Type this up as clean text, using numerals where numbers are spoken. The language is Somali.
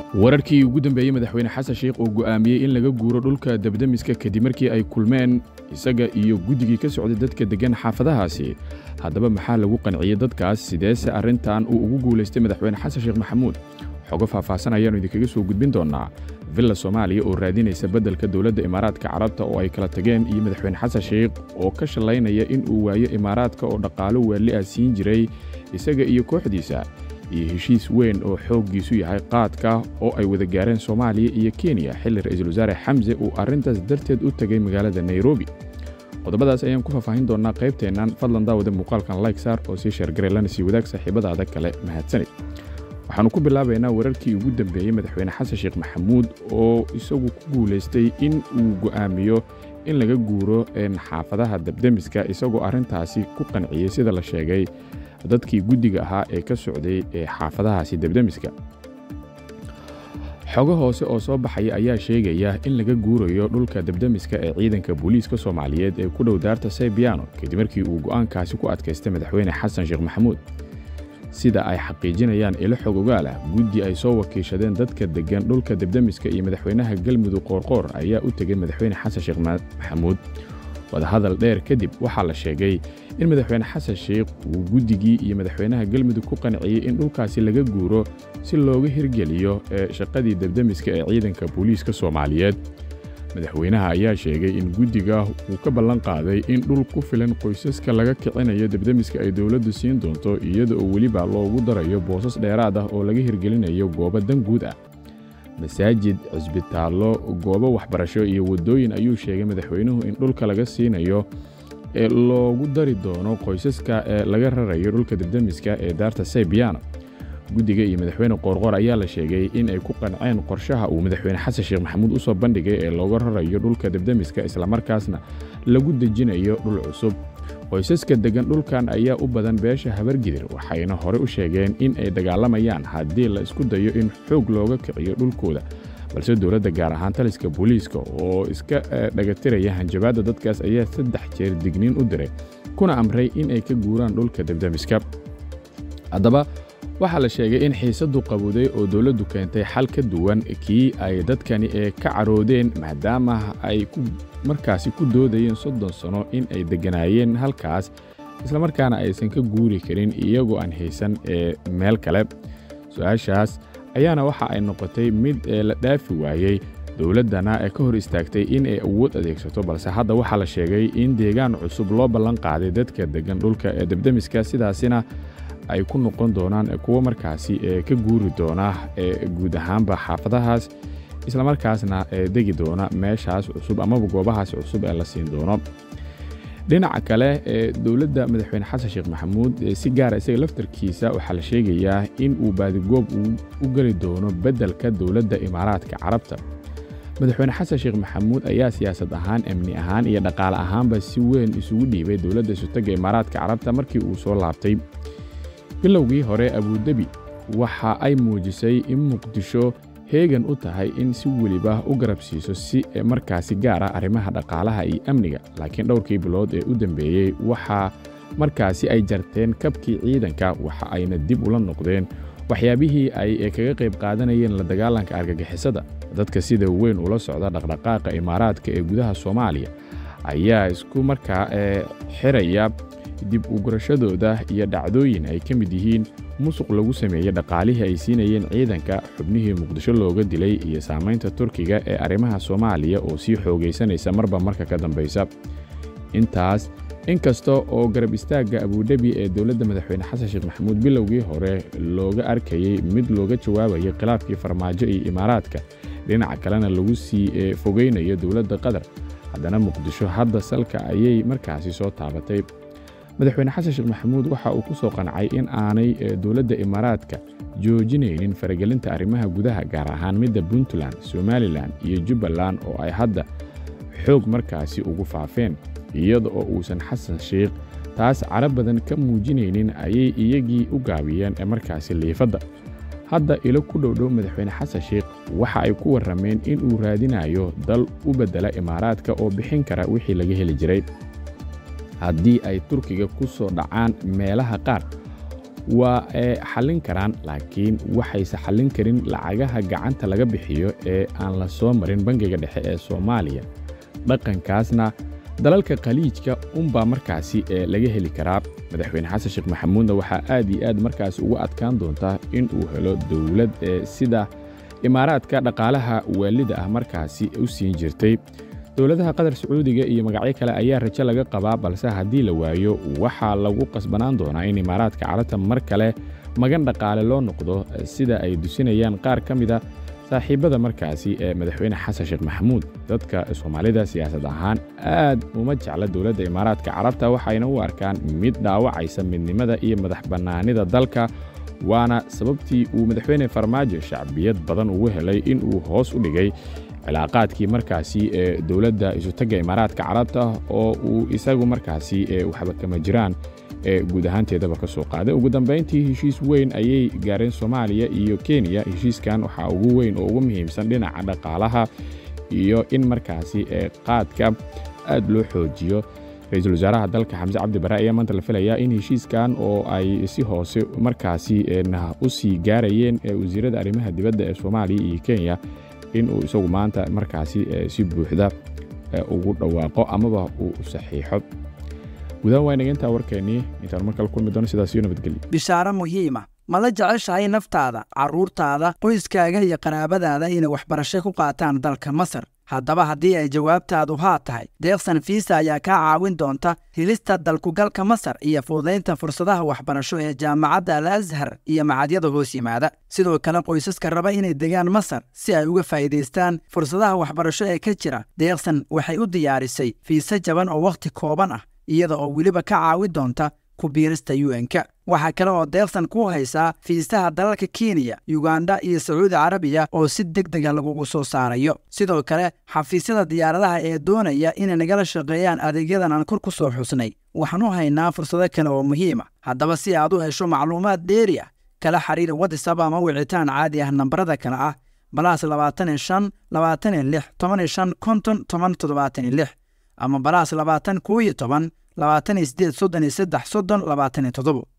wararkii ugu dambeeyay madaxweyne xasan sheekh oo go'aamiyay in laga guuro dhulka dabdamiska kadib markii ay kulmeen isaga iyo guddigii ka socday dadka degan xaafadahaasi. haddaba maxaa lagu qanciyay dadkaas sideese arrintan uu ugu guuleystay madaxweyne xasan sheekh maxamuud? xogo faahfaahsan ayaanu idinkaga soo gudbin doonaa. villa Soomaaliya oo raadinaysa beddelka dowladda Imaaraadka Carabta oo ay kala tageen iyo madaxweyne xasan sheekh oo ka shalaynaya in uu waayo Imaaraadka oo dhaqaalo wali ah siin jiray isaga iyo kooxdiisa, iyo heshiis weyn oo xooggiisu yahay qaadka oo ay wada gaareen Soomaaliya iyo Kenya xilli ra'iisul wasaare Xamse uu arrintaas darteed u tagay magaalada Nairobi. qodobadaas ayaan ku faahfaahin doonaa qaybteennan. fadlan daawada muuqaalkan like saar oo sii share gareelana sii wadaag saaxiibadaada kale. mahadsanid. waxaanu ku bilaabaynaa wararkii ugu dambeeyay madaxweyne xasan sheekh maxamuud oo isagu ku guuleystay in uu go'aamiyo in laga guuro xaafadaha dabdamiska, isagoo arrintaasi ku qanciyay sida la sheegay dadkii guddiga ahaa ee ka socday xaafadahaasi dabdamiska. xogo hoose oo soo baxaya ayaa sheegaya in laga guurayo dhulka dabdamiska ee ciidanka booliiska Soomaaliyeed ee ku dhow daarta Saybiano kadib markii uu go'aankaasi ku adkaystay madaxweyne xasan sheekh maxamuud. sida ay xaqiijinayaan ilo xog ogaal ah, guddi ay soo wakiishadeen dadka degan dhulka dabdamiska iyo madaxweynaha Galmudug Qoorqoor ayaa u tagay madaxweyne xasan sheekh maxamuud. wadahadal dheer kadib waxaa la sheegay in madaxweyne xasan sheekh uu guddigii iyo madaxweynaha Galmudug ku qanciyay in dhulkaasi laga guuro si looga hirgeliyo shaqadii dabdamiska ee ciidanka booliiska Soomaaliyeed. madaxweynaha ayaa sheegay in guddiga uu ka ballan qaaday in dhul ku filan qoysaska laga kicinayo dabdamiska ay dawladdu siin doonto, iyada oo weliba loogu darayo boosas dheeraad ah oo laga hirgelinayo goobo dan guud ah, masaajid, cisbitaallo, goobo waxbarasho iyo waddooyin. ayuu sheegay madaxweynuhu in dhulka laga siinayo ee loogu dari doono qoysaska ee laga rarayo dhulka dabdamiska ee daarta Saybiano. guddiga iyo madaxweyne Qoorqoor ayaa la sheegay in ay ku qanceen qorshaha uu madaxweyne xasan sheekh maxamuud u soo bandhigay ee looga rarayo dhulka dabdamiska isla markaasna lagu dejinayo dhul cusub. qoysaska degan dhulkan ayaa u badan beesha Habargidir, waxayna hore u sheegeen in ay dagaalamayaan haddii la isku dayo in xoog looga kiciyo dhulkooda, balse dowladda gaar ahaan taliska booliiska oo iska dhagatiraya hanjabaadda dadkaas ayaa 3 jeer digniin u diray kuna amray in ay ka guuraan dhulka dabdamiska. haddaba waxaa la sheegay in xiisadu qabowday oo dowladdu keentay xal ka duwan kii ay dadkani ka caroodeen, maadaama ay markaasi ku doodayeen 30 sano in ay deganaayeen halkaas isla markaana aysan ka guuri karin iyagoo aan haysan meel kale. su'aashaas ayaana waxa ay noqotay mid la dhaafi waayay, dowladdana ka hor istaagtay in ay awood adeegsato, balse hadda waxaa la sheegay in deegaan cusub loo ballan qaaday dadka degan dhulka dabdamiska, sidaasina ay ku noqon doonaan kuwa markaasi ka guuri doona guud ahaanba xaafadahaas isla markaasna degi doona meeshaas cusub ama goobahaas cusub ee la siin doono. dhinaca kale dowladda madaxweyne xasan sheekh maxamuud si gaar ah isaga laftarkiisa waxaa la sheegayaa in uu baadigoob u gali doono beddelka dowladda Imaaraadka Carabta. madaxweyne xasan sheekh maxamuud ayaa siyaasad ahaan, amni ahaan iyo dhaqaale ahaanba si weyn isugu dhiibay dowladda isutaga Imaaraadka Carabta markii uu soo laabtay. bilowgii hore Abu Dhabi waxa ay muujisay in Muqdisho heegan u tahay in si weliba u garab siiso si markaasi gaar ah arrimaha dhaqaalaha iyo amniga, laakiin dhowrkii bilood ee u dambeeyay waxa markaasi ay jarteen kabkii ciidanka, waxa ayna dib ula noqdeen waxyaabihii ay kaga qayb qaadanayeen la dagaalanka argagixisada. dadka sida weyn ula socda dhaqdhaqaaqa Imaaraadka ee gudaha Soomaaliya ayaa isku markaa xiraya dib u gurashadooda iyo dhacdooyin ay ka mid yihiin musuq lagu sameeyay dhaqaalihii ay siinayeen ciidanka, xubnihii Muqdisho looga dilay, iyo saamaynta Turkiga ee arrimaha Soomaaliya oo sii xoogaysanaysa marba marka ka dambaysa. intaas inkasta oo garab istaagga Abu Dhabi ee dowladda madaxweyne xasan sheekh maxamuud bilowgii hore looga arkayay mid looga jawaabayay khilaafkii Farmaajo iyo Imaaraadka, dhinaca kalena lagu sii fogeynayo dowladda Qatar, haddana Muqdisho hadda salka ayay markaasi soo taabatay. madaxweyne xasan sheekh maxamuud waxa uu ku soo qancay in aanay dowladda Imaaraadka joojinaynin faragelinta arrimaha gudaha, gaar ahaan midda Puntland, Somaliland iyo Jubbaland oo ay hadda xoog markaasi ugu faafeen, iyada oo uusan xasan sheekh taas carab badan ka muujinaynin ayay iyagii u gaabiyeen markaasi liifadda. hadda ilo ku dhowdhow madaxweyne xasan sheekh waxa ay ku warrameen in uu raadinayo dal u beddela Imaaraadka oo bixin kara wixii laga heli jiray haddii ay Turkiga ku soo dhacaan meelaha qaar waa xallin karaan laakiin waxayse xallin karin lacagaha gacanta laga bixiyo ee aan la soo marin bangiga dhexe ee Soomaaliya dhaqankaasna dalalka khaliijka unbaa markaasi laga heli karaa madaxweyne xasan sheekh maxamuudna waxaa aad iyo aad markaasi ugu adkaan doontaa in uu helo dawlad sida imaaraadka dhaqaalaha waalida ah markaasi u siin jirtay dawladaha qatar sacuudiga iyo magacyo kale ayaa rajo laga qabaa balse haddii la waayo waxaa lagu qasbanaan doonaa in imaaraadka carabta mar kale magan dhaqaale loo noqdo sida ay dusinayaan qaar ka mida saaxiibada markaasi madaxweyne xasan sheekh maxamuud dadka Soomaalida siyaasad ahaan aad uma jecla dawladda imaaraadka carabta waxayna u arkaan mid dhaawacaysa midnimada iyo madax bannaanida dalka waana sababtii uu madaxweyne Farmaajo shacbiyad badan ugu helay in uu hoos u dhigay cilaaqaadkii markaasi dawladda isu taga imaaraadka carabta oo uu isagu markaasi waxba kama jiraan guud ahaanteedaba ka soo qaaday ugu dambeyntii heshiis weyn ayay gaareen Soomaaliya iyo Kenya heshiiskan waxa ugu weyn oo ugu muhiimsan dhinaca dhaqaalaha iyo in markaasi qaadka aad loo xoojiyo ra'iisul wasaaraha dalka Xamse Cabdi Barre ayaa maanta la filayaa in heshiiskan oo ay si hoose markaasi u sii gaarayeen wasiirada arrimaha dibadda ee Soomaaliya iyo Kenya in uu isagu maanta markaasi si buuxda ugu dhawaaqo amaba uu saxiixo gudaha waynageenta warkeeni intaan markale kulmi doono sidaas iyo nabadgelyo bishaaro muhiima ma la jeceshahay naftaada carruurtaada qoyskaaga iyo qaraabadaada inay waxbarasho ku qaataan dalka Masar haddaba haddii ay jawaabtaadu haa tahay deeqsan fiisa ayaa kaa caawin doonta helista dalkugalka Masar iyo fududaynta fursadaha waxbarasho ee jaamacadda Al-Azhar iyo macadyada hoos yimaada sidoo kale qoysaska raba inay degaan Masar si ay uga faa'iideystaan fursadaha waxbarasho ee ka jira deeqsan waxay u diyaarisay fiisa jaban oo waqti kooban ah iyada oo weliba ka caawin doonta ku biirista UN-ka waxa kale oo deeqsan ku haysaa fiisaha dalalka Kenya, Uganda iyo Saudi Arabia oo si degdeg ah lagu soo saarayo sidoo kale xafiisyada diyaaradaha ee doonaya inay nagala shaqeeyaan adeegyadan aan kor ku soo xusnay waxaan u haynaa fursado kale oo muhiim ah haddaba si aad u hesho macluumaad dheeri ah kala xiriir WhatsApp ama wicitaan caadi ah nambarada kale ah +25 26 15 50 76 ama +20 12 28 33 30 27